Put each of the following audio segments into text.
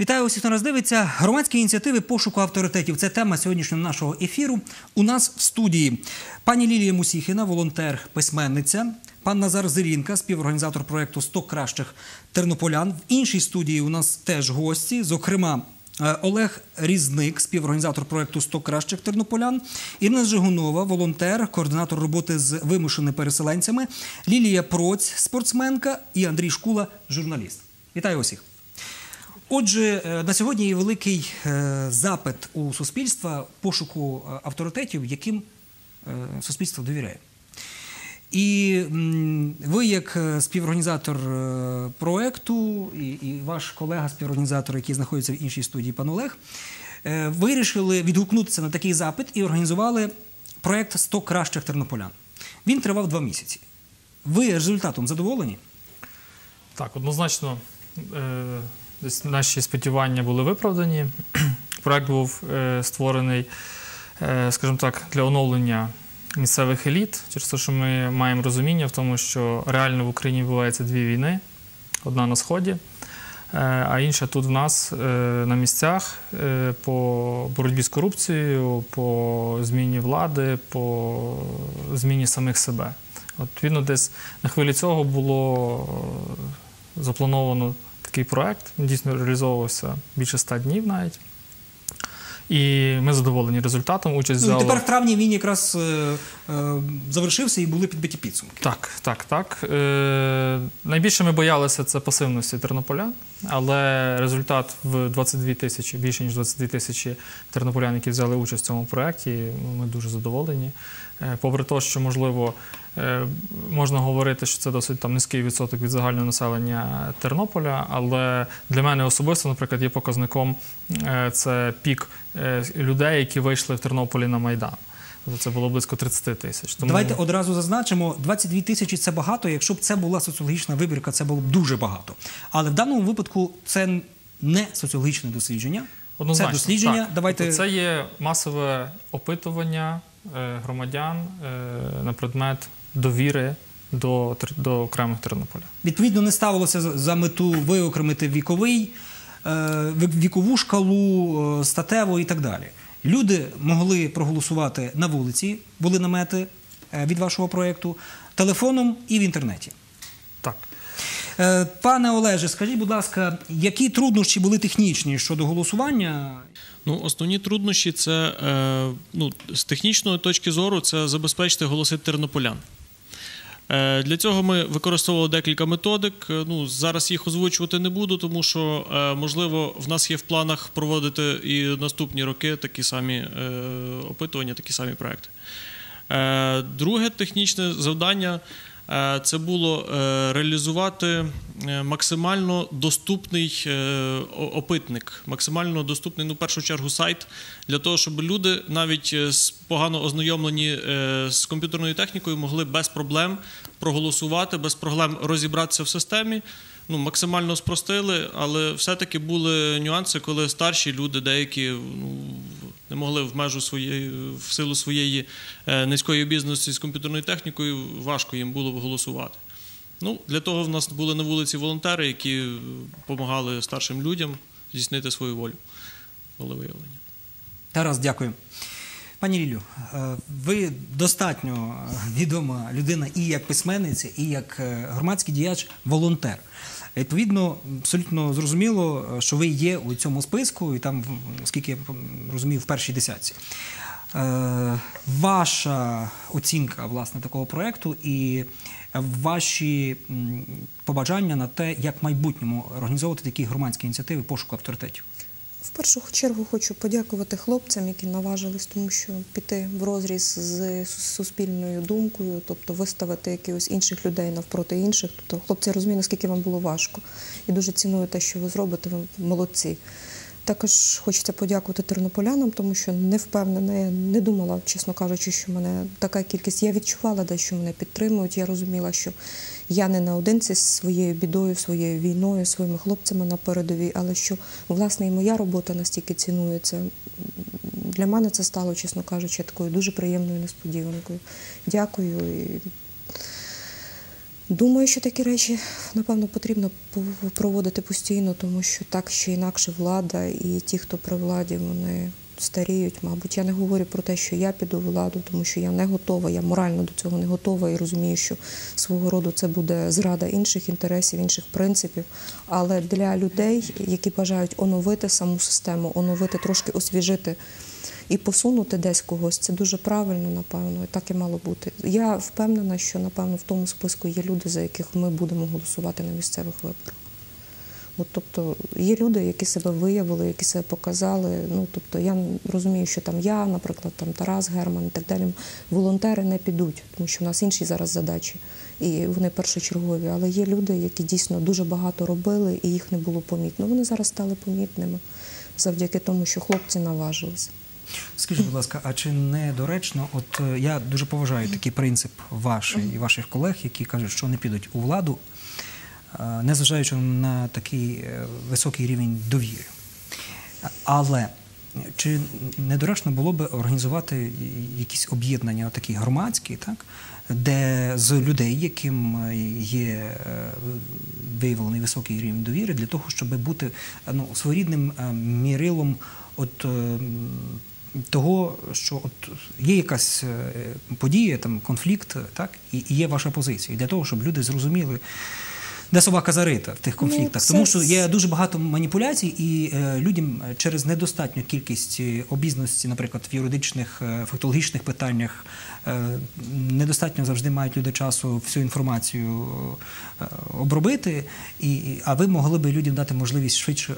Вітаю усіх, хто нас дивиться. Громадські ініціативи пошуку авторитетів – це тема сьогоднішнього нашого ефіру. У нас в студії пані Лілія Мусіхіна, волонтер, письменниця, пан Назар Зирінка, співорганізатор проєкту «100 кращих тернополян». В іншій студії у нас теж гості, зокрема Олег Різник, співорганізатор проєкту «100 кращих тернополян», Ірина Жигунова, волонтер, координатор роботи з вимушеними переселенцями, Лілія Проць, спортсменка і Андрій Шкула, журналіст. Вітаю усіх. Отже, на сьогодні є великий запит у суспільства пошуку авторитетів, яким суспільство довіряє. І ви, як співорганізатор проєкту, і ваш колега-співорганізатор, який знаходиться в іншій студії, пан Олег, вирішили відгукнутися на такий запит і організували проєкт «100 кращих тернополян». Він тривав 2 місяці. Ви результатом задоволені? Так, однозначно. Десь наші сподівання були виправдані. Проект був створений, скажімо так, для оновлення місцевих еліт, через те, що ми маємо розуміння в тому, що реально в Україні відбуваються 2 війни. Одна на Сході, а інша тут в нас на місцях по боротьбі з корупцією, по зміні влади, по зміні самих себе. От, відповідно, десь на хвилі цього було заплановано такий проект, він дійсно реалізовувався більше 100 днів навіть. І ми задоволені результатом. Участь взяла... Тепер в травні він якраз завершився і були підбиті підсумки. Так. Найбільше ми боялися це пасивності тернополян, але результат в 22 тисячі, більше ніж 22 тисячі тернополян, які взяли участь в цьому проєкті, ми дуже задоволені. Попри те, що, можливо, можна говорити, що це досить низький відсоток від загального населення Тернополя, але для мене особисто, наприклад, є показником це пік людей, які вийшли в Тернополі на Майдан. Це було близько 30 тисяч. Тому... Давайте одразу зазначимо, 22 тисячі – це багато, якщо б це була соціологічна вибірка, це було б дуже багато. Але в даному випадку це не соціологічне дослідження. Однозначно, це дослідження. так. Давайте... Це є масове опитування громадян на предмет довіри до окремих тернополян. Відповідно, не ставилося за мету виокремити вікову шкалу, статеву і так далі. Люди могли проголосувати на вулиці, були намети від вашого проєкту, телефоном і в інтернеті. Так. Пане Олеже, скажіть, будь ласка, які труднощі були технічні щодо голосування? Основні труднощі – це, з технічної точки зору, це забезпечити голоси тернополян. Для цього ми використовували декілька методик. Зараз їх озвучувати не буду, тому що, можливо, в нас є в планах проводити і наступні роки такі самі опитування, такі самі проекти. Друге технічне завдання – це було реалізувати максимально доступний опитник, максимально доступний, в першу чергу, сайт, для того, щоб люди, навіть погано ознайомлені з комп'ютерною технікою, могли без проблем проголосувати, без проблем розібратися в системі. Максимально спростили, але все-таки були нюанси, коли старші люди деякі не могли в силу своєї низької обізнаності з комп'ютерною технікою, важко їм було голосувати. Для того в нас були на вулиці волонтери, які допомагали старшим людям здійснити свою волевиявлення. Тарас, дякую. Пані Лілю, ви достатньо відома людина і як письменниця, і як громадський діяч, волонтер. Відповідно, абсолютно зрозуміло, що ви є у цьому списку, і там, оскільки я розумію, в першій десятці. Ваша оцінка, власне, такого проєкту і ваші побажання на те, як в майбутньому організовувати такі громадські ініціативи пошуку авторитетів? В першу чергу хочу подякувати хлопцям, які наважились, тому що піти в розріз з суспільною думкою, тобто виставити якихось інших людей навпроти інших. Тобто, хлопці, я розумію, наскільки вам було важко. І дуже ціную те, що ви зробите, ви молодці. Також хочеться подякувати тернополянам, тому що не впевнена, я не думала, чесно кажучи, що мене така кількість. Я відчувала, що мене підтримують, я розуміла, що я не наодинці з своєю бідою, своєю війною, своїми хлопцями на передовій, але що, власне, і моя робота настільки цінується. Для мене це стало, чесно кажучи, такою дуже приємною несподіванкою. Дякую. Думаю, що такі речі, напевно, потрібно проводити постійно, тому що так чи інакше влада і ті, хто при владі, вони старіють, мабуть. Я не говорю про те, що я піду в владу, тому що я не готова, я морально до цього не готова і розумію, що свого роду це буде зрада інших інтересів, інших принципів. Але для людей, які бажають оновити саму систему, оновити, трошки освіжити і посунути десь когось, це дуже правильно, напевно, і так і мало бути. Я впевнена, що, напевно, в тому списку є люди, за яких ми будемо голосувати на місцевих виборах. Тобто є люди, які себе виявили, які себе показали. Тобто я розумію, що там я, наприклад, там Тарас Герман і так далі, волонтери не підуть, тому що в нас інші зараз задачі, і вони першочергові. Але є люди, які дійсно дуже багато робили, і їх не було помітно. Вони зараз стали помітними завдяки тому, що хлопці наважилися. Скажіть, будь ласка, а чи недоречно, я дуже поважаю такий принцип ваш і ваших колег, які кажуть, що не підуть у владу, незважаючи на такий високий рівень довіри. Але чи недоречно було б організувати якісь об'єднання такі громадські, так, де з людей, яким є виявлений високий рівень довіри, для того, щоб бути своєрідним мірилом того, що є якась подія, там, конфлікт, так, і є ваша позиція. Для того, щоб люди зрозуміли, де собака зарита в тих конфліктах. Тому що є дуже багато маніпуляцій, і людям через недостатню кількість обізнаності, наприклад, в юридичних, фактологічних питаннях, недостатньо завжди мають люди часу всю інформацію обробити, а ви могли б людям дати можливість швидше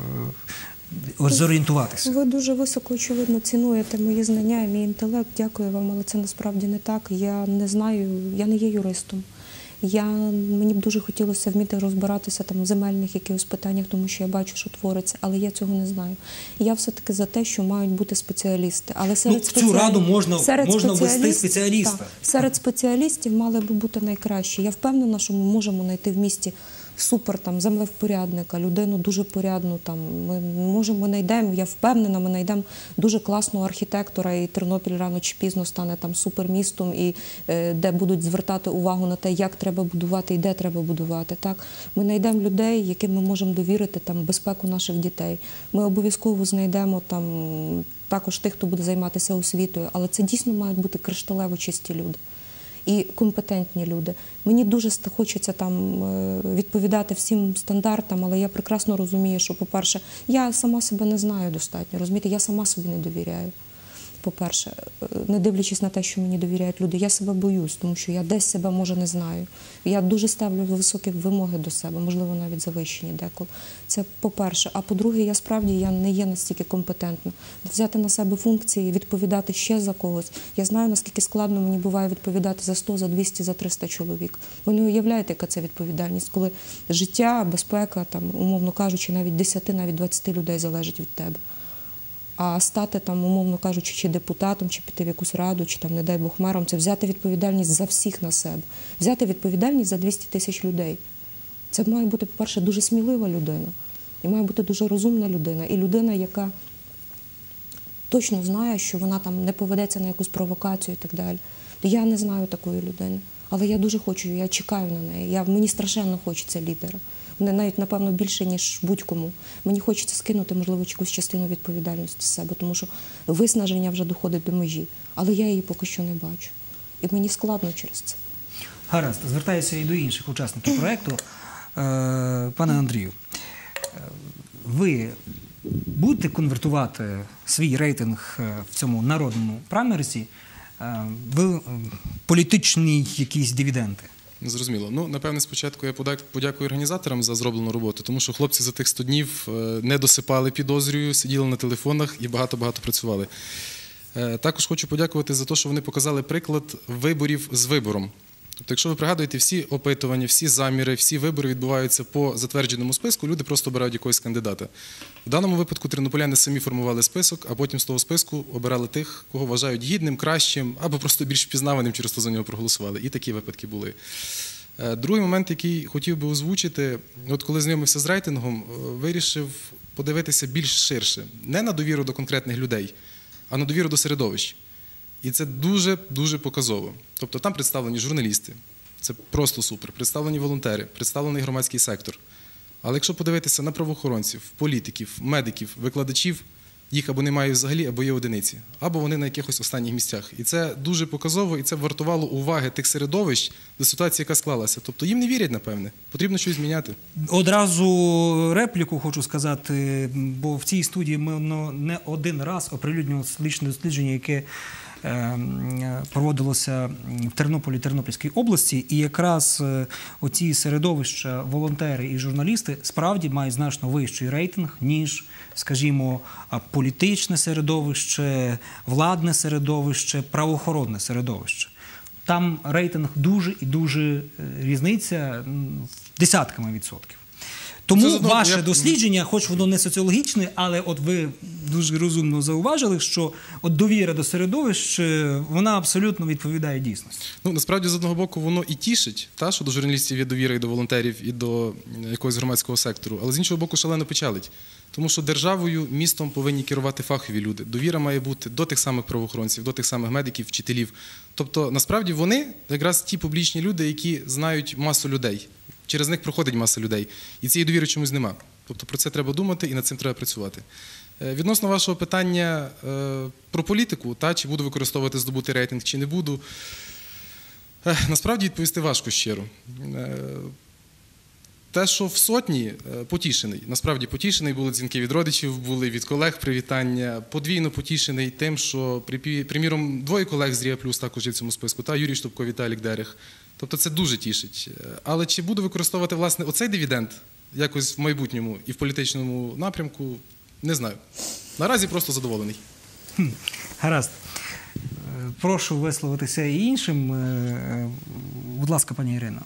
зорієнтуватися. Ви дуже високо, очевидно, цінуєте мої знання і мій інтелект. Дякую вам, але це насправді не так. Я не знаю, я не є юристом. Мені б дуже хотілося вміти розбиратися там в земельних якихось питаннях, тому що я бачу, що твориться, але я цього не знаю. Я все-таки за те, що мають бути спеціалісти. Але в цю раду можна ввести спеціаліста. Серед спеціалістів мали б бути найкращі. Я впевнена, що ми можемо знайти в місті супер землевпорядника, людину дуже порядну. Ми знайдемо, я впевнена, ми знайдемо дуже класного архітектора, і Тернопіль рано чи пізно стане супермістом, і де будуть звертати увагу на те, як треба будувати і де треба будувати. Так? Ми знайдемо людей, яким ми можемо довірити безпеку наших дітей. Ми обов'язково знайдемо також тих, хто буде займатися освітою, але це дійсно мають бути кришталево чисті люди. І компетентні люди. Мені дуже хочеться відповідати всім стандартам, але я прекрасно розумію, що, по-перше, я сама себе не знаю достатньо, розумієте, я сама собі не довіряю. По-перше, не дивлячись на те, що мені довіряють люди, я себе боюсь, тому що я десь себе, може, не знаю. Я дуже ставлю високі вимоги до себе, можливо, навіть завищені деколи. Це по-перше. А по-друге, я не є настільки компетентна. Взяти на себе функції, відповідати ще за когось. Я знаю, наскільки складно мені буває відповідати за 100, за 200, за 300 чоловік. Ви не уявляєте, яка це відповідальність, коли життя, безпека, умовно кажучи, навіть 10, навіть 20 людей залежить від тебе. А стати, умовно кажучи, чи депутатом, чи піти в якусь раду, чи, не дай Бог, мером, це взяти відповідальність за всіх на себе. Взяти відповідальність за 200 тисяч людей. Це має бути, по-перше, дуже смілива людина. І має бути дуже розумна людина. І людина, яка точно знає, що вона не поведеться на якусь провокацію і так далі. Я не знаю такої людини. Але я дуже хочу, я чекаю на неї. Мені страшенно хочеться лідера. Навіть, напевно, більше, ніж будь-кому. Мені хочеться скинути, можливо, якусь частину відповідальності з себе, тому що виснаження вже доходить до межі. Але я її поки що не бачу. І мені складно через це. Гаразд, звертаюся і до інших учасників проєкту. Пане Андрію, ви будете конвертувати свій рейтинг в цьому народному праймерисі в політичні якісь дивіденди? Зрозуміло. Напевне, спочатку я подякую організаторам за зроблену роботу, тому що хлопці за тих 100 днів не досипали, підозрюю, сиділи на телефонах і багато-багато працювали. Також хочу подякувати за те, що вони показали приклад виборів з вибором. Тобто, якщо ви пригадуєте, всі опитування, всі заміри, всі вибори відбуваються по затвердженому списку, люди просто обирають якогось кандидата. В даному випадку тернополяни самі формували список, а потім з того списку обирали тих, кого вважають гідним, кращим, або просто більш впізнаваним, через то за нього проголосували. І такі випадки були. Другий момент, який хотів би озвучити, коли знайомився з рейтингом, вирішив подивитися більш ширше. Не на довіру до конкретних людей, а на довіру до середовищ. І це дуже-дуже показово. Тобто там представлені журналісти, Це просто супер. Представлені волонтери, представлений громадський сектор. Але якщо подивитися на правоохоронців, політиків, медиків, викладачів, їх або немає взагалі, або є одиниці, або вони на якихось останніх місцях. І це дуже показово, і це вартувало уваги тих середовищ до ситуації, яка склалася. Тобто їм не вірять, напевне. Потрібно щось зміняти. Одразу репліку хочу сказати, бо в цій студії ми не один раз оприлюднювали лічне дослідження, яке проводилося в Тернополі, Тернопільській області, і якраз оці середовища, волонтери і журналісти справді мають значно вищий рейтинг, ніж, скажімо, політичне середовище, владне середовище, правоохоронне середовище. Там рейтинг дуже і дуже різниця десятками відсотків. Тому ваше дослідження, хоч воно не соціологічне, але от ви дуже розумно зауважили, що от довіра до середовищ, вона абсолютно відповідає дійсності. Ну, насправді, з одного боку, воно і тішить, що до журналістів є довіра і до волонтерів, і до якогось громадського сектору, але з іншого боку, шалено печалить. Тому що державою, містом повинні керувати фахові люди. Довіра має бути до тих самих правоохоронців, до тих самих медиків, вчителів. Тобто, насправді, вони якраз ті публічні люди, які знають масу людей. Через них проходить маса людей. І цієї довіри чомусь нема. Тобто про це треба думати і над цим треба працювати. Відносно вашого питання про політику, чи буду використовувати здобутий рейтинг, чи не буду, насправді відповісти важко щиро. Те, що в сотні, потішений. Насправді потішений, були дзвінки від родичів, були від колег привітання. Подвійно потішений тим, що, приміром, двоє колег з Рія Плюс також є в цьому списку, Юрій Штубко, Віталік Дерех. Тобто це дуже тішить. Але чи буду використовувати, власне, оцей дивіденд якось в майбутньому і в політичному напрямку, не знаю. Наразі просто задоволений. Гаразд. Прошу висловитися і іншим. Будь ласка, пані Ірино.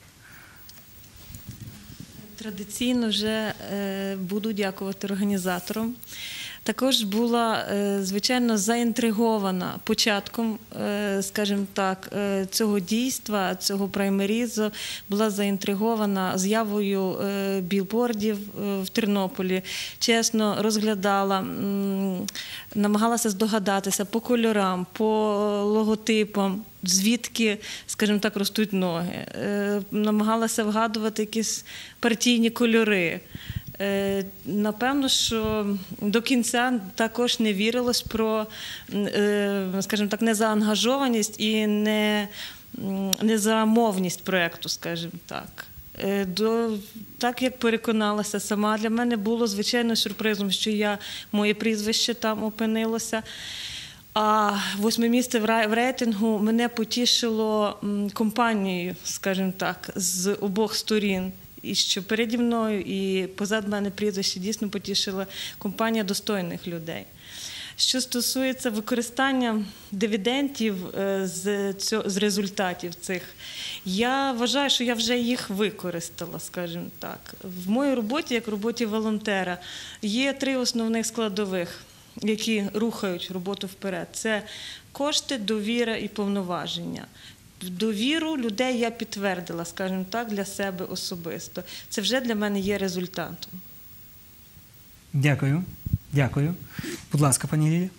Традиційно вже буду дякувати організаторам. Також була, звичайно, заінтригована початком, скажімо так, цього дійства, цього праймерізу, була заінтригована з'явою білбордів в Тернополі. Чесно розглядала, намагалася здогадатися по кольорам, по логотипам, звідки, скажімо так, ростуть ноги. Намагалася вгадувати якісь партійні кольори. Напевно, що до кінця також не вірилось про, скажімо так, незаангажованість і незамовність проєкту, скажімо так. Так як переконалася сама, для мене було, звичайно, сюрпризом, що моє прізвище там опинилося. А 8-е місце в рейтингу мене потішило компанією, скажімо так, з обох сторін. І що переді мною і позад мене прізвище дійсно потішила компанія достойних людей. Що стосується використання дивідендів з результатів цих, я вважаю, що я вже їх використала, скажімо так. В моїй роботі, як в роботі волонтера, є 3 основних складових, які рухають роботу вперед. Це кошти, довіра і повноваження. Довіру людей я підтвердила, скажімо так, для себе особисто. Це вже для мене є результатом. Дякую. Дякую. Будь ласка, пані Лілія.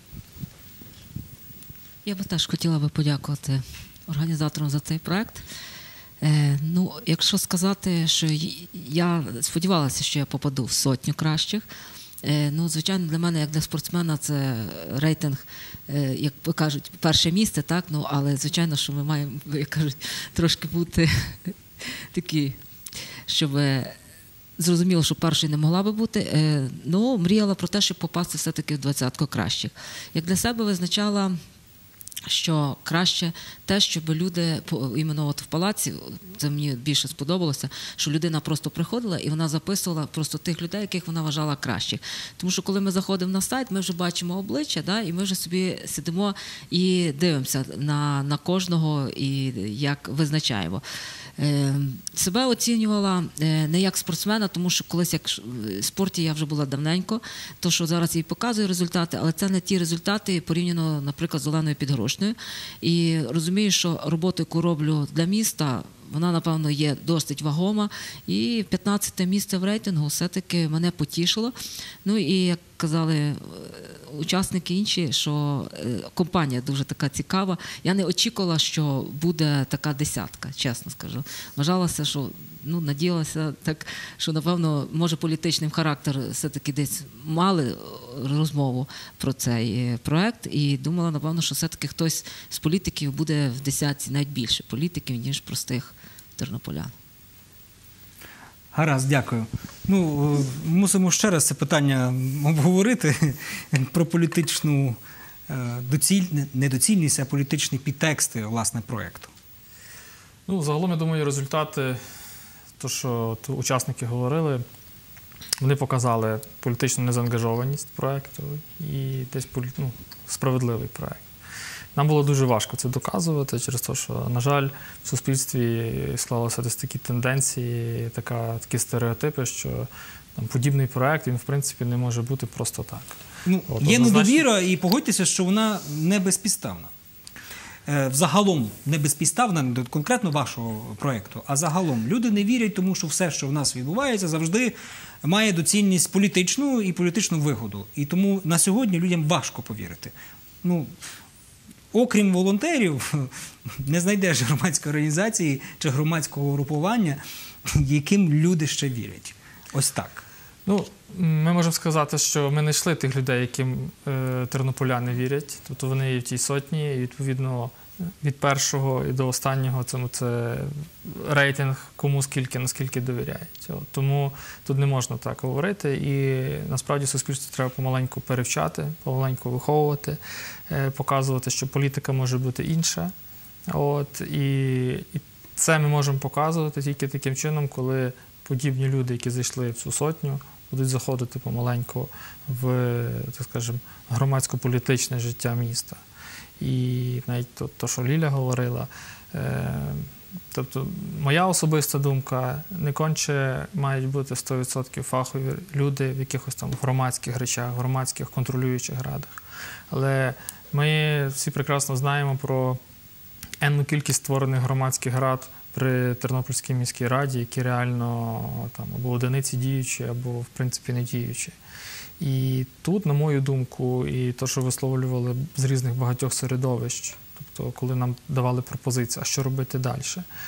Я би теж хотіла подякувати організаторам за цей проект. Якщо сказати, що я сподівалася, що я попаду в 100 кращих, звичайно, для мене, як для спортсмена, це рейтинг, як кажуть, перше місце, так? Але, звичайно, що ми маємо, як кажуть, трошки бути такі, щоб зрозуміло, що першою не могла би бути, мріяла про те, щоб попасти все-таки в 20-ку кращих. Як для себе визначала, що краще те, щоб люди, іменно от в палаці, це мені більше сподобалося, що людина просто приходила і вона записувала просто тих людей, яких вона вважала кращих. Тому що коли ми заходимо на сайт, ми вже бачимо обличчя, і ми вже собі сидимо і дивимося на кожного і як визначаємо. Себе оцінювала не як спортсмена, тому що колись як в спорті я вже була давненько, то що зараз їй показую результати, але це не ті результати порівняно, наприклад, з Оленою Підгорошною. І розумію, що роботу, яку роблю для міста, вона, напевно, є досить вагома. І 15-те місце в рейтингу все-таки мене потішило. Ну і, як казали учасники інші, що компанія дуже така цікава. Я не очікувала, що буде така десятка, чесно скажу. Вважалося, що, надіялася так, що, напевно, може політичним характер все-таки десь мали розмову про цей проект і думала, напевно, що все-таки хтось з політиків буде в десятці, навіть більше політиків, ніж простих тернополян. Гаразд, дякую. Мусимо ще раз це питання обговорити про політичну недоцільність, а політичні підтексти, власне, проєкту. Загалом, я думаю, результати, то, що учасники говорили, вони показали політичну незаангажованість проєкту і десь справедливий проєкт. Нам було дуже важко це доказувати через те, що, на жаль, в суспільстві склалися десь такі тенденції, такі стереотипи, що подібний проєкт, він, в принципі, не може бути просто так. Є недовіра, і погодьтеся, що вона не безпідставна. Взагалом не безпідставна, не конкретно вашого проєкту, а загалом. Люди не вірять, тому що все, що в нас відбувається, завжди має доцільність політичну і політичну вигоду. І тому на сьогодні людям важко повірити. Окрім волонтерів, не знайдеш громадської організації чи громадського групування, яким люди ще вірять. Ось так. Ми можемо сказати, що ми знайшли тих людей, яким тернополяни вірять. Тобто вони є в тій сотні, і, відповідно, від першого і до останнього це рейтинг кому скільки, наскільки довіряють. Тому тут не можна так говорити. І насправді суспільство треба помаленьку перевчати, помаленьку виховувати, показувати, що політика може бути інша. І це ми можемо показувати тільки таким чином, коли подібні люди, які зайшли в цю сотню, будуть заходити помаленьку в, так скажемо, громадсько-політичне життя міста. І навіть те, що Ліля говорила, тобто моя особиста думка, не конче мають бути 100% фахові люди в якихось там громадських речах, громадських контролюючих радах. Але ми всі прекрасно знаємо про енну кількість створених громадських рад при Тернопільській міській раді, які реально або одиниці діючі, або, в принципі, не діючі. І тут, на мою думку, і те, що висловлювали з різних багатьох середовищ, тобто коли нам давали пропозиції, а що робити далі.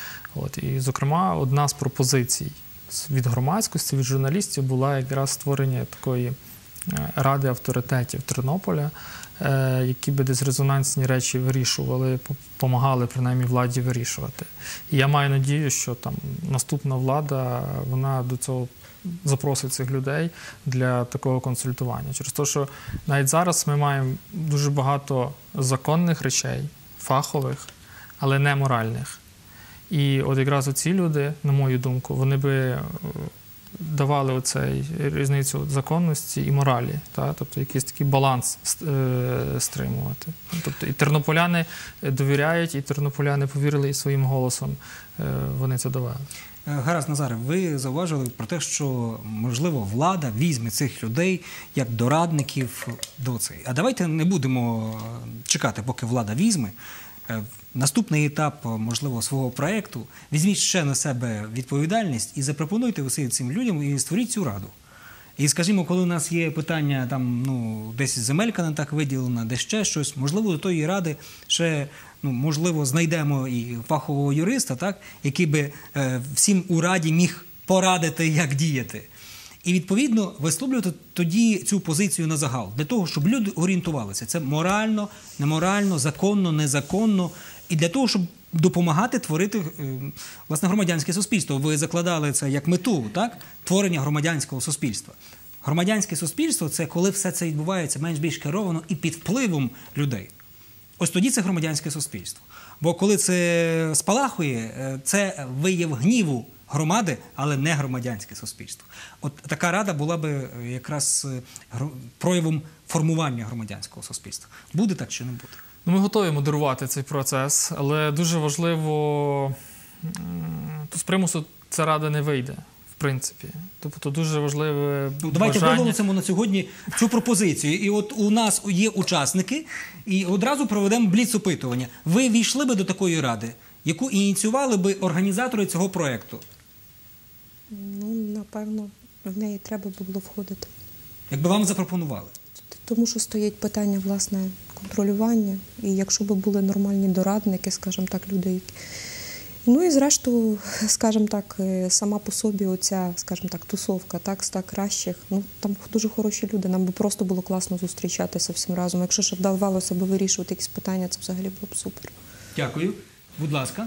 І, зокрема, одна з пропозицій від громадськості, від журналістів була якраз створення такої ради авторитетів Тернополя, які би десь резонансні речі вирішували, допомагали принаймні владі вирішувати. І я маю надію, що наступна влада, вона до цього запросить цих людей для такого консультування. Через те, що навіть зараз ми маємо дуже багато законних речей, фахових, але не моральних. І якраз оці люди, на мою думку, вони би давали оцей різницю законності і моралі, тобто якийсь такий баланс стримувати. Тобто і тернополяни довіряють, і тернополяни повірили, і своїм голосом вони це довели. Гаразд, Назаре, ви зауважили про те, що, можливо, влада візьме цих людей як дорадників до цього. А давайте не будемо чекати, поки влада візьме. Наступний етап, можливо, свого проєкту, візьміть ще на себе відповідальність і запропонуйте усім цим людям і створіть цю раду. І, скажімо, коли у нас є питання, десь земелька не так виділена, десь ще щось, можливо, до тої ради ще, можливо, знайдемо і фахового юриста, який би всім у раді міг порадити, як діяти. І, відповідно, висловлювати тоді цю позицію на загал, для того, щоб люди орієнтувалися. Це морально, неморально, законно, незаконно. І для того, щоб допомагати творити, власне, громадянське суспільство. Ви закладали це як мету, творення громадянського суспільства. Громадянське суспільство – це коли все це відбувається менш-більш керовано і під впливом людей. Ось тоді це громадянське суспільство. Бо коли це спалахує, це вияв гніву громади, але не громадянське суспільство. От така рада була би якраз проявом формування громадянського суспільства. Буде так чи не буде? Ми готові модерувати цей процес, але дуже важливо, з примусу ця рада не вийде, в принципі. Тобто дуже важливе бажання. Давайте виголосимо на сьогодні цю пропозицію. І от у нас є учасники, і одразу проведемо бліц-опитування. Ви війшли би до такої ради? яку ініціювали би організатори цього проєкту? Ну, напевно, в неї треба було входити. Якби вам запропонували? Тому що стоїть питання, власне, контролювання. І якщо б були нормальні дорадники, скажімо так, люди, які... Ну і зрештою, скажімо так, сама по собі оця, скажімо так, тусовка, так, 100 кращих, ну, там дуже хороші люди, нам би просто було класно зустрічатися всім разом. Якщо ще вдавалося б вирішувати якісь питання, це взагалі було б супер. Дякую. Будь ласка.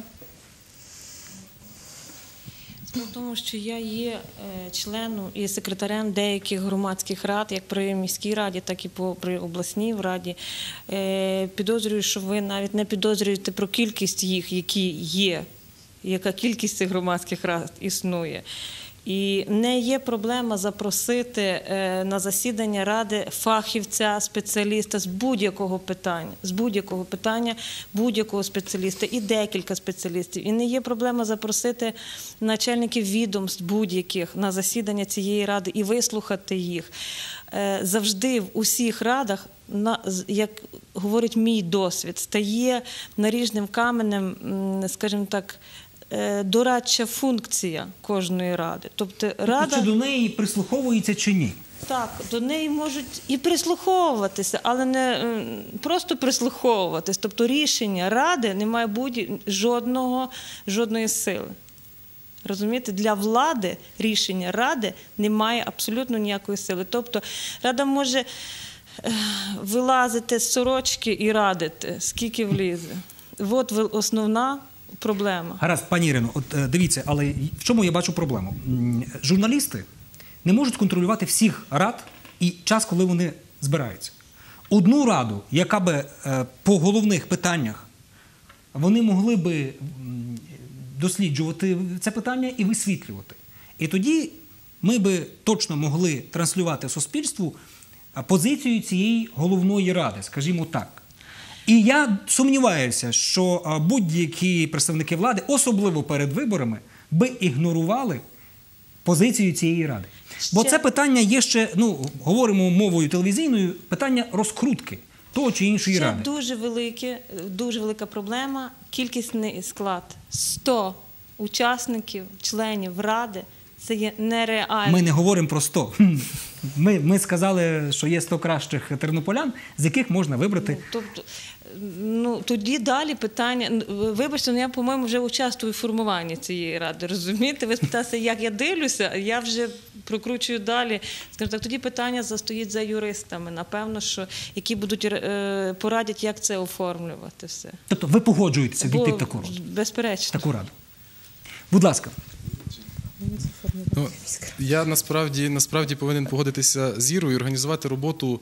Справа в тому, що я є членом і секретарем деяких громадських рад, як при міській раді, так і при обласній раді. Підозрюю, що ви навіть не підозрюєте про кількість їх, які є, яка кількість цих громадських рад існує. І не є проблема запросити на засідання ради фахівця, спеціаліста з будь-якого питання, будь-якого спеціаліста і декілька спеціалістів. І не є проблема запросити начальників відомств будь-яких на засідання цієї ради і вислухати їх. Завжди в усіх радах, як говорить мій досвід, стає наріжним каменем, скажімо так, дорадча функція кожної ради. Тобто рада... Чи до неї прислуховується чи ні? Так, до неї можуть і прислуховуватися, але не просто прислуховуватися. Тобто рішення ради не має бути жодної сили. Розумієте? Для влади рішення ради не має абсолютно ніякої сили. Тобто рада може вилазити з сорочки і радити, скільки влізе. От основна проблема. Гаразд, пані Ірино, от дивіться, але в чому я бачу проблему? Журналісти не можуть контролювати всіх рад і час, коли вони збираються. Одну раду, яка би по головних питаннях, вони могли би досліджувати це питання і висвітлювати. І тоді ми би точно могли транслювати суспільству позицію цієї головної ради, скажімо так. І я сумніваюся, що будь-які представники влади, особливо перед виборами, би ігнорували позицію цієї ради. Бо це питання є ще, ну, говоримо мовою телевізійною, питання розкрутки того чи іншої ради. Дуже велика проблема – кількісний склад. 100 учасників, членів ради – це є нереально. Ми не говоримо про 100. Ми сказали, що є 100 кращих тернополян, з яких можна вибрати. Тоді далі питання. Вибачте, я, по-моєму, вже участвую в формуванні цієї ради. Розумієте? Ви спитаєте, як я дивлюся, я вже прокручую далі. Скажімо так, тоді питання застоїть за юристами, напевно, що які будуть порадять, як це оформлювати все. Тобто ви погоджуєтеся війти в таку раду? Безперечно. Таку раду. Будь ласка. Ну, я насправді повинен погодитися з Ірою і організувати роботу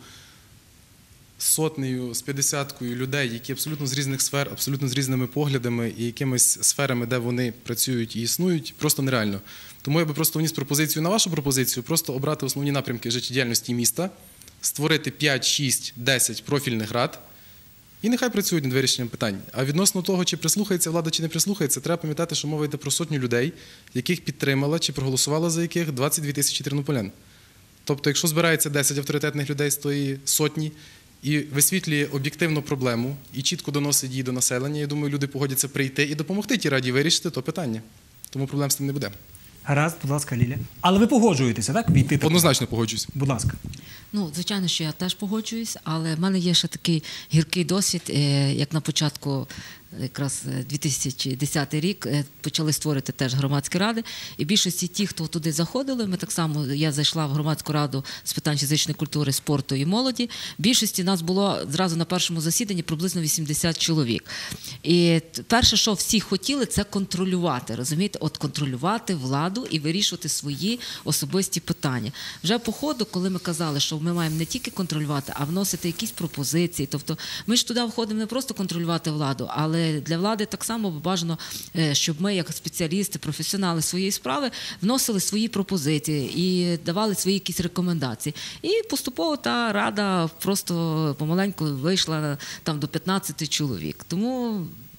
з сотнею, з 50-кою людей, які абсолютно з різних сфер, абсолютно з різними поглядами і якимись сферами, де вони працюють і існують, просто нереально. Тому я би просто вніс пропозицію на вашу пропозицію, просто обрати основні напрямки життєдіяльності міста, створити 5, 6, 10 профільних рад, і нехай працюють над вирішенням питань. А відносно того, чи прислухається влада, чи не прислухається, треба пам'ятати, що мова йде про сотню людей, яких підтримала чи проголосувала за яких 22 тисячі тернополян. Тобто, якщо збирається 10 авторитетних людей з тої сотні і висвітлює об'єктивну проблему і чітко доносить її до населення, я думаю, люди погодяться прийти і допомогти тій раді вирішити то питання. Тому проблем з тим не буде. Гаразд, будь ласка, Лілія. Але ви погоджуєтеся, так? Війти таку? Однозначно погоджуюсь. Будь ласка. Ну, звичайно, що я теж погоджуюсь, але в мене є ще такий гіркий досвід, як на початку якраз 2010 рік почали створити теж громадські ради, і більшості ті, хто туди заходили, ми так само, я зайшла в громадську раду з питань фізичної культури, спорту і молоді, більшості нас було зразу на першому засіданні приблизно 80 чоловік. І перше, що всі хотіли, це контролювати, розумієте, от контролювати владу і вирішувати свої особисті питання. Вже по ходу, коли ми казали, що ми маємо не тільки контролювати, а вносити якісь пропозиції, тобто ми ж туди входимо не просто контролювати владу, але для влади так само бажано, щоб ми, як спеціалісти, професіонали своєї справи, вносили свої пропозиції і давали свої якісь рекомендації. І поступово та рада просто помаленьку вийшла там до 15 чоловік. Тому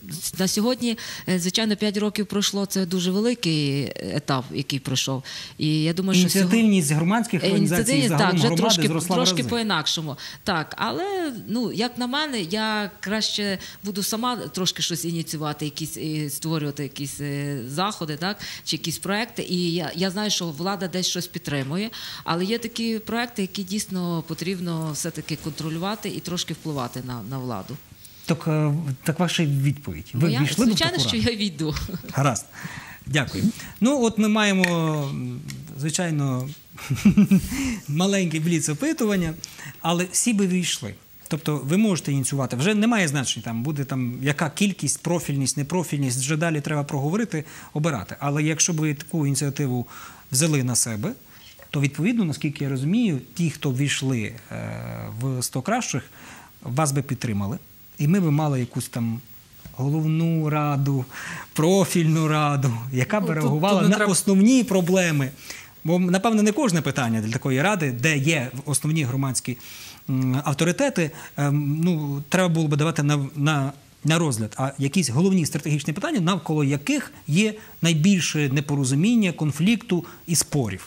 на сьогодні, звичайно, 5 років пройшло, це дуже великий етап, який пройшов. І я думаю, що ініціативність громадських організацій, загалом вже громади зросла в рази. трошки по-інакшому. Так, але, як на мене, я краще буду сама трошки щось ініціювати, створювати якісь заходи, так, чи якісь проекти. І я знаю, що влада десь щось підтримує, але є такі проекти, які дійсно потрібно все-таки контролювати і трошки впливати на владу. Так ваша відповідь. Ви ввійшли до звичайно, таку що раду? я війду. Гаразд. Дякую. От ми маємо, звичайно, маленьке бліц-опитування, але всі би війшли. Тобто ви можете ініціювати. Вже немає значення, буде яка кількість, профільність, непрофільність, вже далі треба проговорити, обирати. Але якщо б ви таку ініціативу взяли на себе, то відповідно, наскільки я розумію, ті, хто ввійшли в 100 кращих, вас би підтримали. І ми б мали якусь там головну раду, профільну раду, яка б реагувала на основні проблеми. Бо, напевно, не кожне питання для такої ради, де є основні громадські авторитети, треба було б давати на розгляд. А якісь головні стратегічні питання, навколо яких є найбільше непорозуміння, конфлікту і спорів.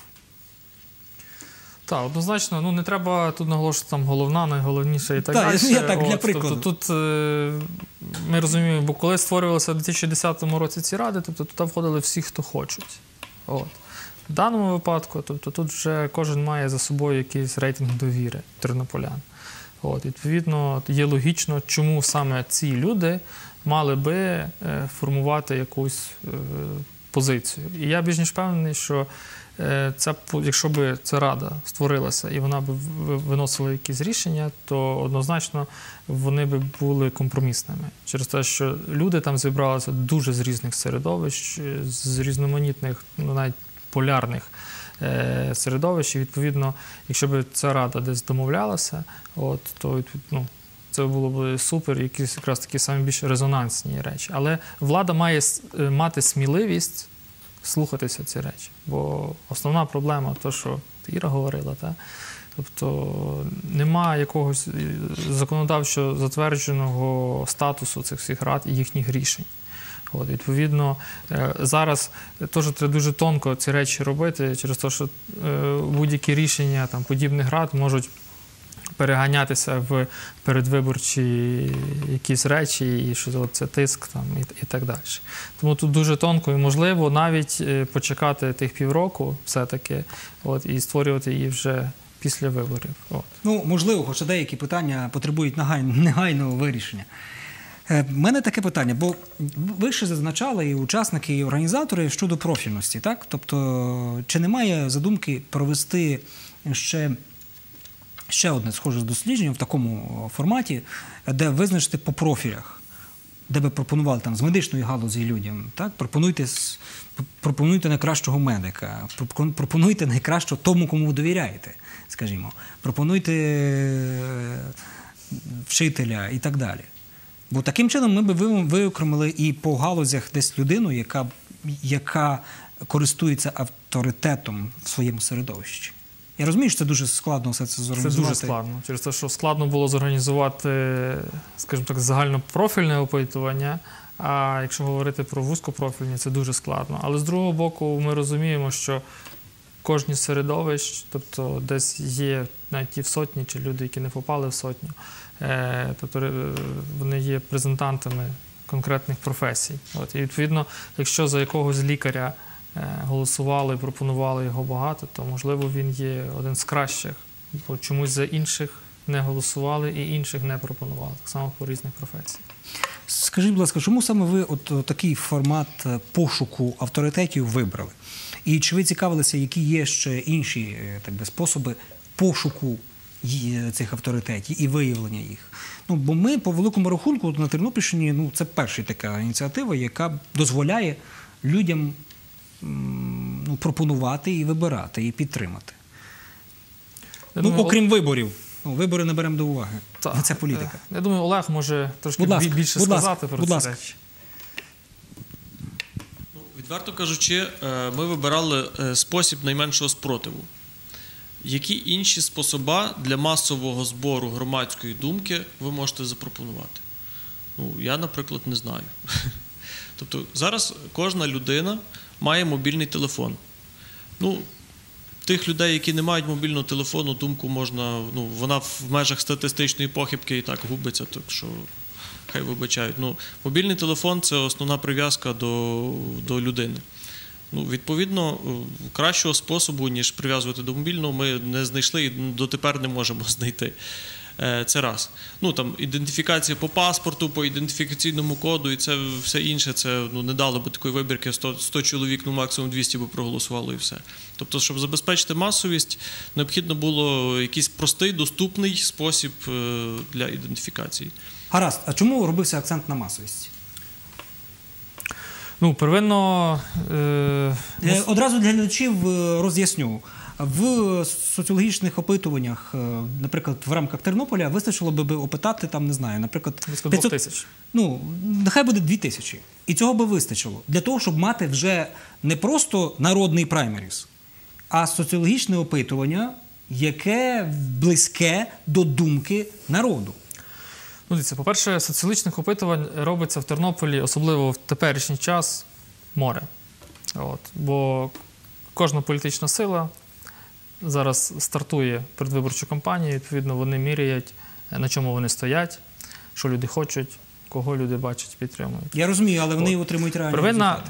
Так, однозначно, не треба тут наголошувати головна, найголовніша і так далі. Я так, для прикладу. Тобто тут ми розуміємо, бо коли створювалися в 2010 році ці ради, тобто туди входили всі, хто хочуть. В даному випадку, тобто тут вже кожен має за собою якийсь рейтинг довіри тернополян. Відповідно, є логічно, чому саме ці люди мали би формувати якусь позицію. І я більш ніж впевнений, що якщо б ця рада створилася і вона б виносила якісь рішення, то однозначно вони б були компромісними. Через те, що люди там зібралися дуже з різних середовищ, з різноманітних, навіть полярних середовищ. І, відповідно, якщо б ця рада десь домовлялася, то це було б супер, якісь якраз такі самі більш резонансні речі. Але влада має мати сміливість слухатися ці речі. Бо основна проблема, то, що Іра говорила, тобто нема якогось законодавчо затвердженого статусу цих всіх рад і їхніх рішень. Відповідно, зараз теж треба дуже тонко ці речі робити, через те, що будь-які рішення подібних рад можуть переганятися в передвиборчі якісь речі, і що це тиск і так далі. Тому тут дуже тонко і можливо навіть почекати тих півроку все-таки і створювати її вже після виборів. Можливо, хоча деякі питання потребують негайного вирішення. У мене таке питання, бо ви ще зазначали, і учасники, і організатори, щодо профільності, так? Тобто, чи немає задумки провести ще одне схоже дослідження в такому форматі, де визначити по профілях, де би пропонували з медичної галузі людям, так? Пропонуйте найкращого медика, пропонуйте найкращого тому, кому ви довіряєте, скажімо, пропонуйте вчителя і так далі. Бо таким чином ми б виокремили і по галузях десь людину, яка користується авторитетом в своєму середовищі. Я розумію, що це дуже складно все це зорганізувати. Це дуже складно. Через те, що складно було зорганізувати, скажімо так, загальнопрофільне опитування, а якщо говорити про вузькопрофільні, це дуже складно. Але з другого боку, ми розуміємо, що кожне середовище, тобто десь є навіть ті в сотні, чи люди, які не попали в сотню, тобто вони є презентантами конкретних професій. І відповідно, якщо за якогось лікаря голосували і пропонували його багато, то, можливо, він є один з кращих, бо чомусь за інших не голосували і інших не пропонували, так само по різних професіях. Скажіть, будь ласка, чому саме ви такий формат пошуку авторитетів вибрали? І чи ви цікавилися, які є ще інші способи пошуку цих авторитетів і виявлення їх? Бо ми, по великому рахунку, на Тернопільщині, це перша така ініціатива, яка дозволяє людям пропонувати і вибирати, і підтримати. Окрім виборів. Вибори не беремо до уваги. Це політика. Я думаю, Олег може трошки більше сказати про ці речі. Відверто кажучи, ми вибирали спосіб найменшого спротиву. Які інші способи для масового збору громадської думки ви можете запропонувати? Ну, я, наприклад, не знаю. Тобто зараз кожна людина має мобільний телефон. Ну, тих людей, які не мають мобільного телефону, думку можна, ну, вона в межах статистичної похибки і так губиться, так що хай вибачають. Ну, мобільний телефон – це основна прив'язка до людини. Ну, відповідно, кращого способу, ніж прив'язувати до мобільного, ми не знайшли і дотепер не можемо знайти. Це раз. Ну, там, ідентифікація по паспорту, по ідентифікаційному коду і це все інше, це не дало би такої вибірки, 100 чоловік, ну максимум 200 би проголосувало і все. Тобто, щоб забезпечити масовість, необхідно було якийсь простий, доступний спосіб для ідентифікації. Гаразд, а чому робився акцент на масовість? Ну, первинно... Одразу для глядачів роз'ясню. В соціологічних опитуваннях, наприклад, в рамках Тернополя, вистачило би опитати, там, не знаю, наприклад... Близько 2000. Ну, нехай буде 2000. І цього би вистачило. Для того, щоб мати вже не просто народний праймеріс, а соціологічне опитування, яке близьке до думки народу. Ну, дивіться, по-перше, соціологічних опитувань робиться в Тернополі, особливо в теперішній час, море. От. Бо кожна політична сила зараз стартує передвиборчу кампанію, відповідно, вони міряють, на чому вони стоять, що люди хочуть, кого люди бачать, підтримують. Я розумію, але вони отримують реальні результати.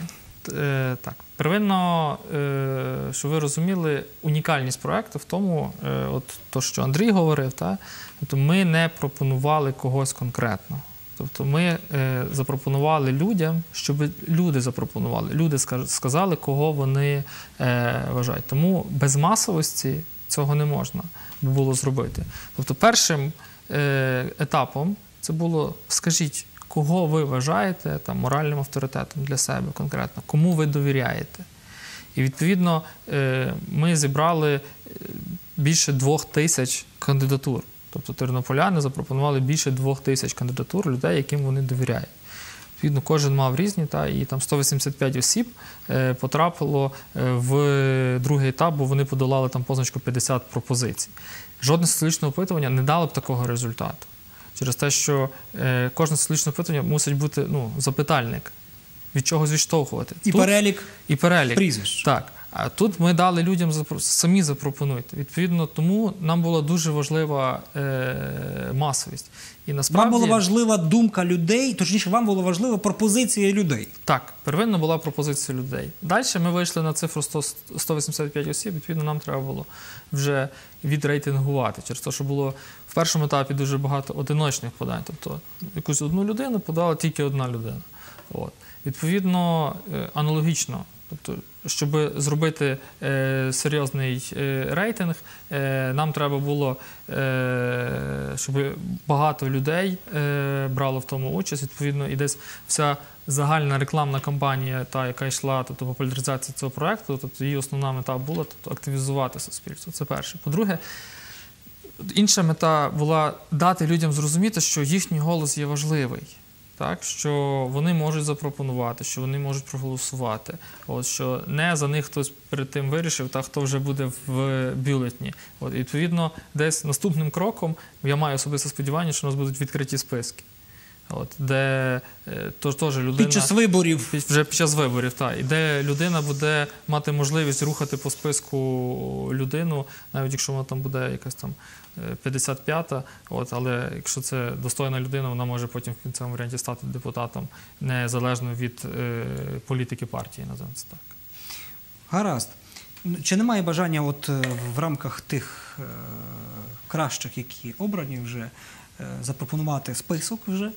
Первинно, щоб ви розуміли, унікальність проєкту в тому, от то, що Андрій говорив, тобто ми не пропонували когось конкретно. Тобто ми запропонували людям, щоб люди запропонували. Люди сказали, кого вони вважають. Тому без масовості цього не можна було зробити. Тобто першим етапом це було, скажіть, кого ви вважаєте там, моральним авторитетом для себе конкретно, кому ви довіряєте. І відповідно ми зібрали більше 2000 кандидатур. Тобто тернополяни запропонували більше 2000 кандидатур людей, яким вони довіряють. Відповідно, кожен мав різні, і там 185 осіб потрапило в другий етап, бо вони подолали там позначку 50 пропозицій. Жодне соціологічне опитування не дало б такого результату. Через те, що кожне соціологічне опитування мусить бути запитальник, від чогось відштовхувати. І перелік прізвищ. Так. А тут ми дали людям самі запропонуйте. Відповідно, тому нам була дуже важлива масовість. І насправді... Вам була важлива думка людей, точніше, вам була важлива пропозиція людей. Так, первинно була пропозиція людей. Далі ми вийшли на цифру 185 осіб, відповідно, нам треба було вже відрейтингувати. Через те, що було в першому етапі дуже багато одиночних подань. Тобто, якусь одну людину подала тільки одна людина. От. Відповідно, аналогічно. Тобто, щоб зробити серйозний рейтинг, нам треба було, щоб багато людей брало в тому участь. Відповідно, і десь вся загальна рекламна кампанія, та, яка йшла, тобто популяризація цього проєкту, тобто її основна мета була активізувати суспільство. Це перше. По-друге, інша мета була дати людям зрозуміти, що їхній голос є важливий. Так, що вони можуть запропонувати, що вони можуть проголосувати. От, що не за них хтось перед тим вирішив, та хто вже буде в бюлетні. От, і, відповідно, десь наступним кроком я маю особисте сподівання, що у нас будуть відкриті списки. От, де теж людина... Під час виборів. Вже під час виборів, так. І де людина буде мати можливість рухати по списку людину, навіть якщо вона там буде якась там 55-та, але якщо це достойна людина, вона може потім в кінцевому варіанті стати депутатом, незалежно від політики партії, називаємо це так. Гаразд. Чи немає бажання от в рамках тих кращих, які обрані вже, запропонувати список вже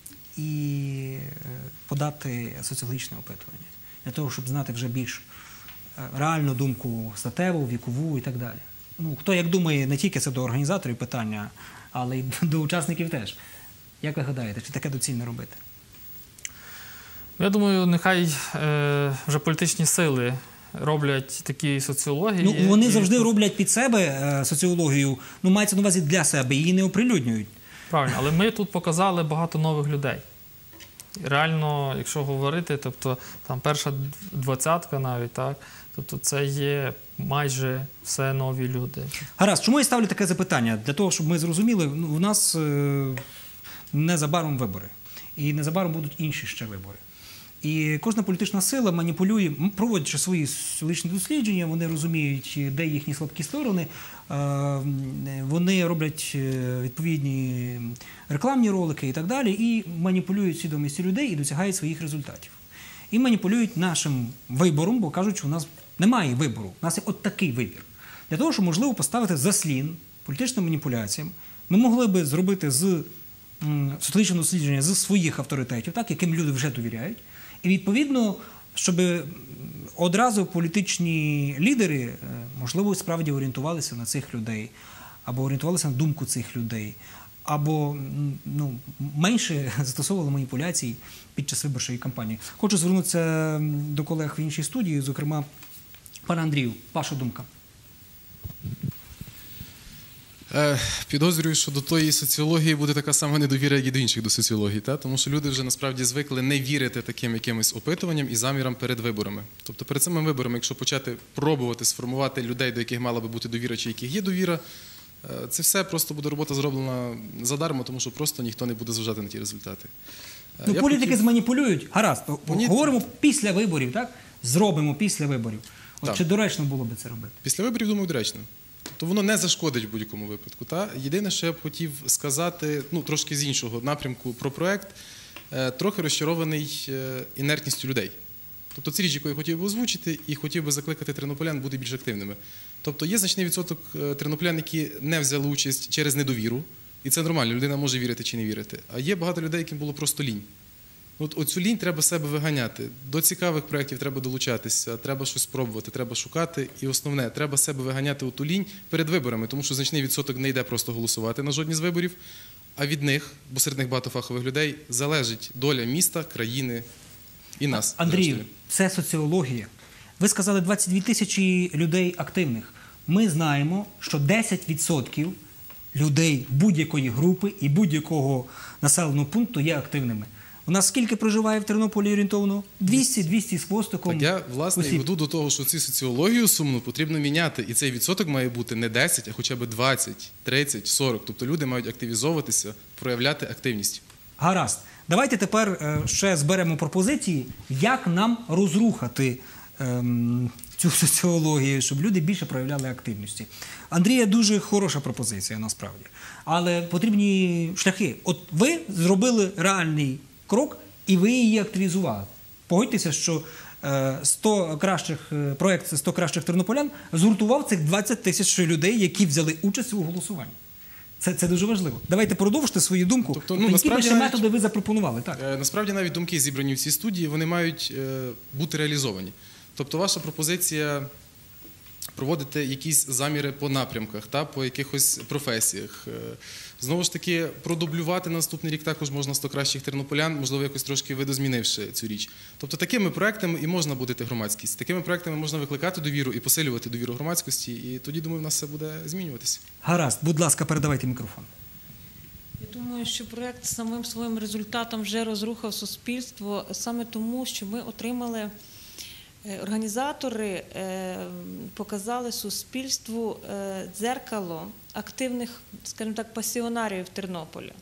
і подати соціологічне опитування? Для того, щоб знати вже більш реальну думку статеву, вікову і так далі. Ну, хто як думає, не тільки це до організаторів питання, але й до учасників теж. Як ви гадаєте, чи таке доцільно робити? Я думаю, нехай вже політичні сили роблять такі соціології. Ну, вони завжди роблять під себе соціологію, ну, мається на увазі для себе, її не оприлюднюють. Правильно, але ми тут показали багато нових людей. Реально, якщо говорити, тобто там перша 20-ка навіть, так, тобто це є майже все нові люди. Гаразд, чому я ставлю таке запитання? Для того, щоб ми зрозуміли, у нас незабаром вибори. І незабаром будуть інші ще вибори. І кожна політична сила маніпулює, проводячи свої личні дослідження, вони розуміють, де їхні слабкі сторони, вони роблять відповідні рекламні ролики і так далі, і маніпулюють свідомістю людей і досягають своїх результатів. І маніпулюють нашим вибором, бо кажуть, що у нас немає вибору, у нас є от такий вибір. Для того, щоб, можливо, поставити заслін політичним маніпуляціям, ми могли би зробити з соціологічне дослідження з своїх авторитетів, так, яким люди вже довіряють. І, відповідно, щоб одразу політичні лідери, можливо, справді орієнтувалися на цих людей, або орієнтувалися на думку цих людей, або менше застосовували маніпуляцій під час виборчої кампанії. Хочу звернутися до колег в іншій студії, зокрема, пане Андрію, ваша думка. Підозрюю, що до тої соціології буде така сама недовіра, як і до інших до соціології. Тому що люди вже насправді звикли не вірити таким якимось опитуванням і замірам перед виборами. Тобто перед самими виборами, якщо почати пробувати сформувати людей, до яких мала би бути довіра, чи яких є довіра, це все просто буде робота зроблена задармо, тому що просто ніхто не буде зважати на ті результати. Політики зманіпулюють. Гаразд, говоримо після виборів, так? Зробимо після виборів. От чи доречно було би це робити? Після виборів, думаю, доречно. Тобто воно не зашкодить в будь-якому випадку. Єдине, що я б хотів сказати, трошки з іншого напрямку про проект, трохи розчарований інертністю людей. Тобто це річ, яку я хотів би озвучити, і хотів би закликати тернополян бути більш активними. Тобто є значний відсоток тернополян, які не взяли участь через недовіру, і це нормально, людина може вірити чи не вірити. А є багато людей, яким було просто лінь. Оцю лінь треба себе виганяти. До цікавих проєктів треба долучатися, треба щось пробувати, треба шукати. І основне, треба себе виганяти оту лінь перед виборами, тому що значний відсоток не йде просто голосувати на жодні з виборів, а від них, бо серед них багато фахових людей, залежить доля міста, країни і нас. Андрію, це соціологія. Ви сказали 22 тисячі людей активних. Ми знаємо, що 10% людей будь-якої групи і будь-якого населеного пункту є активними. У нас скільки проживає в Тернополі орієнтовно? 200 з хвостиком. Так я, власне, і веду до того, що цю соціологію сумну потрібно міняти. І цей відсоток має бути не 10, а хоча б 20, 30, 40. Тобто люди мають активізовуватися, проявляти активність. Гаразд. Давайте тепер ще зберемо пропозиції, як нам розрухати цю соціологію, щоб люди більше проявляли активності. Андрія, дуже хороша пропозиція, насправді. Але потрібні шляхи. От ви зробили реальний крок, і ви її активізували. Погодьтеся, що 100 кращих тернополян згуртував цих 20 тисяч людей, які взяли участь у голосуванні. Це дуже важливо. Давайте продовжте свою думку. Тобто, які ще методи ви запропонували? Так. Насправді навіть думки, зібрані в цій студії, вони мають бути реалізовані. Тобто ваша пропозиція проводити якісь заміри по напрямках, по якихось професіях. Знову ж таки, продублювати наступний рік також можна 100 кращих тернополян, можливо, якось трошки видозмінивши цю річ. Тобто такими проектами і можна будити громадськість. Такими проектами можна викликати довіру і посилювати довіру громадськості. І тоді, думаю, в нас все буде змінюватися. Гаразд, будь ласка, передавайте мікрофон. Я думаю, що проект самим своїм результатом вже розрухав суспільство саме тому, що ми отримали... Організатори показали суспільству дзеркало активних, скажімо так, пасіонарів Тернополя.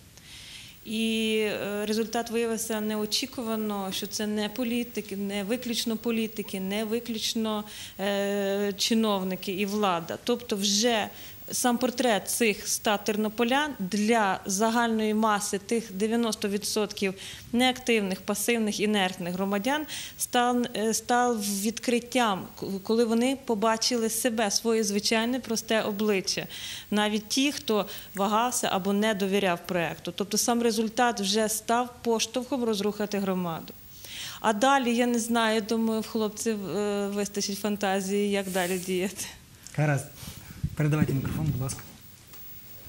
І результат виявився неочікувано, що це не політики, не виключно політики, не виключно чиновники і влада. Тобто вже сам портрет цих 100 тернополян для загальної маси тих 90% неактивних, пасивних, інертних громадян став відкриттям, коли вони побачили себе, своє звичайне просте обличчя. Навіть ті, хто вагався або не довіряв проєкту. Тобто сам результат вже став поштовхом розрухати громаду. А далі, я не знаю, думаю, в хлопців вистачить фантазії, як далі діяти. Гаразд. Передавайте мікрофон, будь ласка.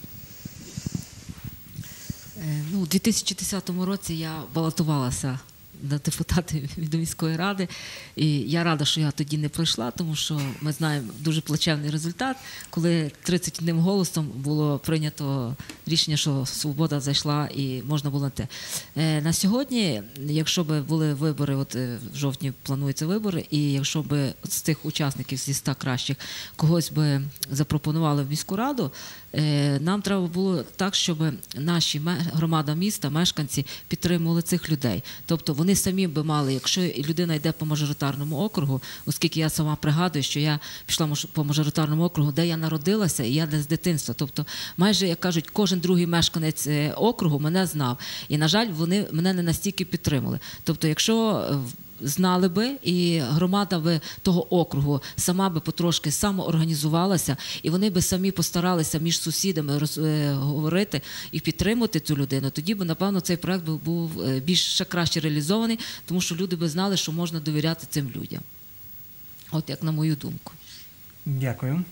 У 2010 році я балотувалася на депутати від міської ради. І я рада, що я тоді не пройшла, тому що ми знаємо дуже плачевний результат, коли 31 голосом було прийнято рішення, що свобода зайшла і можна було на те. На сьогодні, якщо б були вибори, от в жовтні плануються вибори, і якщо б з тих учасників зі 100 кращих когось би запропонували в міську раду, нам треба було так, щоб наші громада міста, мешканці підтримували цих людей. Тобто вони самі би мали, якщо людина йде по мажоритарному округу, оскільки я сама пригадую, що я пішла по мажоритарному округу, де я народилася, і я не з дитинства. Тобто майже, як кажуть, кожен другий мешканець округу мене знав. І, на жаль, вони мене не настільки підтримали. Тобто, якщо знали би, і громада би того округу сама би потрошки самоорганізувалася, і вони би самі постаралися між сусідами говорити і підтримати цю людину, тоді б, напевно, цей проект був більш ще краще реалізований, тому що люди би знали, що можна довіряти цим людям. От як на мою думку. Дякую.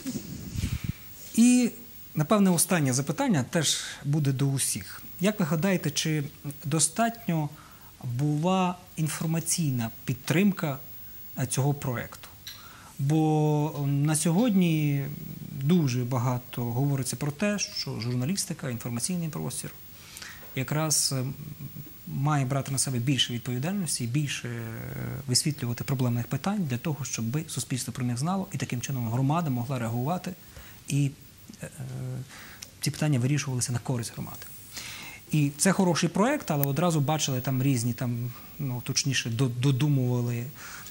І, напевне, останнє запитання теж буде до усіх. Як ви гадаєте, чи достатньо була інформаційна підтримка цього проєкту? Бо на сьогодні дуже багато говориться про те, що журналістика, інформаційний простір якраз має брати на себе більше відповідальності і більше висвітлювати проблемних питань для того, щоб суспільство про них знало і таким чином громада могла реагувати і ці питання вирішувалися на користь громади. І це хороший проєкт, але одразу бачили там різні, точніше, додумували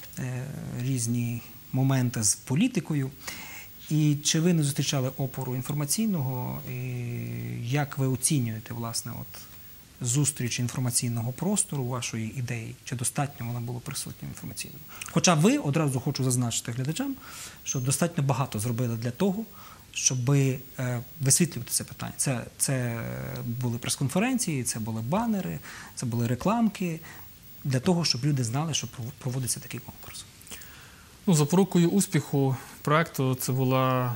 різні моменти з політикою. І чи ви не зустрічали опору інформаційного? І як ви оцінюєте, власне, зустріч інформаційного простору вашої ідеї? Чи достатньо вона була присутня в інформаційному? Хоча ви, одразу хочу зазначити глядачам, що достатньо багато зробили для того, щоб висвітлювати це питання. Це були прес-конференції, це були банери, це були рекламки, для того, щоб люди знали, що проводиться такий конкурс. Запорукою успіху проєкту це було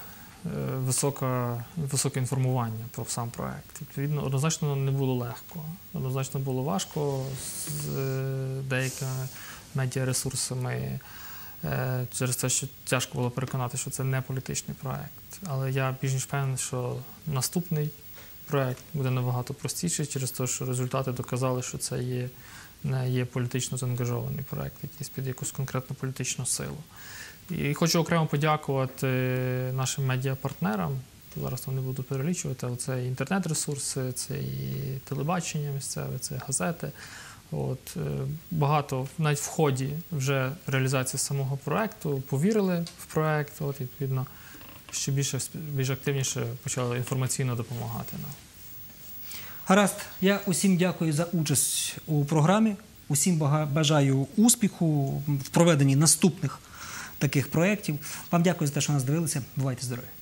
високе інформування про сам проєкт. Відповідно, однозначно не було легко. Однозначно було важко з деякими медіаресурсами, через те, що тяжко було переконати, що це не політичний проєкт. Але я більш ніж впевнений, що наступний проєкт буде набагато простіший, через те, що результати доказали, що це не є політично заангажований проєкт, якийсь під якусь конкретну політичну силу. І хочу окремо подякувати нашим медіапартнерам, зараз там не буду перелічувати, але це і інтернет-ресурси, це і телебачення місцеве, це газети. Багато, навіть в ході вже реалізації самого проєкту, повірили в проєкт, відповідно, ще більш активніше почали інформаційно допомагати нам. Гаразд, я усім дякую за участь у програмі, усім бажаю успіху в проведенні наступних таких проєктів. Вам дякую за те, що нас дивилися. Бувайте здорові!